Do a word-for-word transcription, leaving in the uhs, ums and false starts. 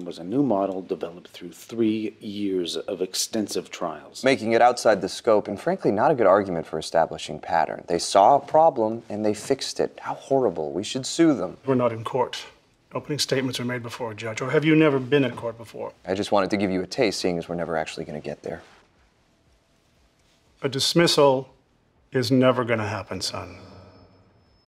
was a new model developed through three years of extensive trials. Making it outside the scope, and frankly, not a good argument for establishing pattern. They saw a problem, and they fixed it. How horrible. We should sue them. We're not in court. Opening statements are made before a judge. Or have you never been in court before? I just wanted to give you a taste, seeing as we're never actually going to get there. A dismissal is never going to happen, son.